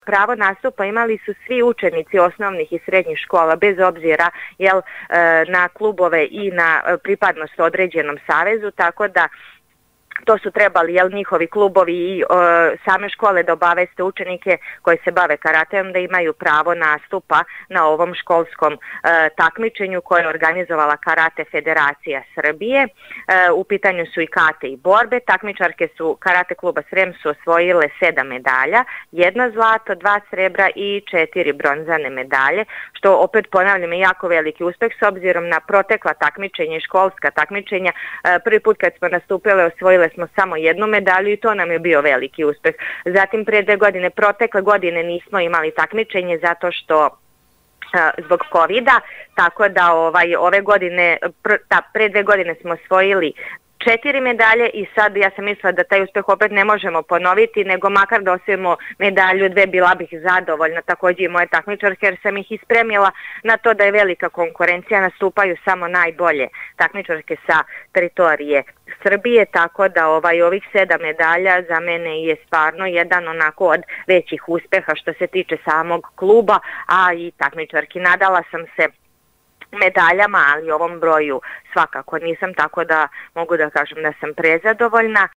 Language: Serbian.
pravo nastupa imali su svi učenici osnovnih i srednjih škola, bez obzira na klubove i na pripadnost određenom savezu, tako da to su trebali njihovi klubovi i same škole da obaveste učenike koji se bave karateom da imaju pravo nastupa na ovom školskom takmičenju koje je organizovala Karate Federacija Srbije. U pitanju su i kate i borbe. Takmičarke su Karate kluba Srem su osvojile 7 medalja, 1 zlato, 2 srebra i 4 bronzane medalje, što opet ponavljam je jako veliki uspeh s obzirom na protekla takmičenja i školska takmičenja. Prvi put kad smo nastupile osvojile smo samo 1 medalju i to nam je bio veliki uspeh. Zatim pre 2 godine, protekle godine nismo imali takmičenje zato što zbog COVID-a, tako da ove godine, pre 2 godine smo osvojili 4 medalje i sad ja sam mislila da taj uspeh opet ne možemo ponoviti, nego makar da osvojimo medalju 2 bila bih zadovoljna, takođe i moje takmičarke, jer sam ih ispremila na to da je velika konkurencija, nastupaju samo najbolje takmičarke sa teritorije Srbije, tako da ovih 7 medalja za mene je stvarno jedan onako od većih uspeha što se tiče samog kluba, a i takmičarki. Nadala sam se medaljama, ali ovom broju svakako nisam, tako da mogu da kažem da sam prezadovoljna.